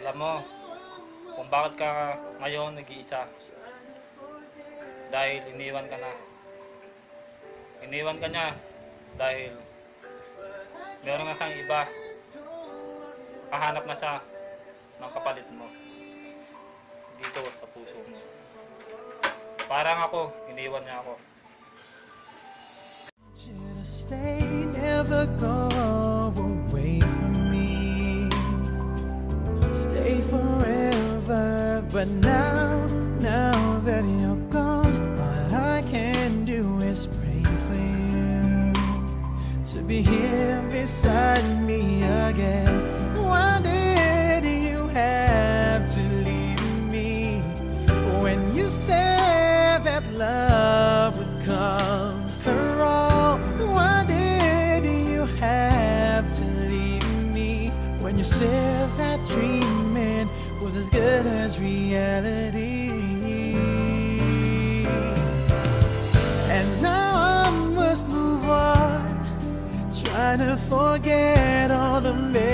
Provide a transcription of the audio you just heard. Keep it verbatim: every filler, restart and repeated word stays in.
Alam mo, kung bakit ka ngayon nag-iisa. Dahil iniwan ka na. Iniwan ka niya dahil meron na siyang iba. Kahanap na siya ng kapalit mo. Dito sa puso mo. Parang ako, iniwan niya ako. Should I stay, never go away from me. Stay forever, but now, now that you're gone, all I can do is pray for you to be here beside me again. Why did you have to leave me when you said that love would conquer all? Why did you have to leave me when you said that dreaming was as good as reality? And now I must move on, trying to forget all the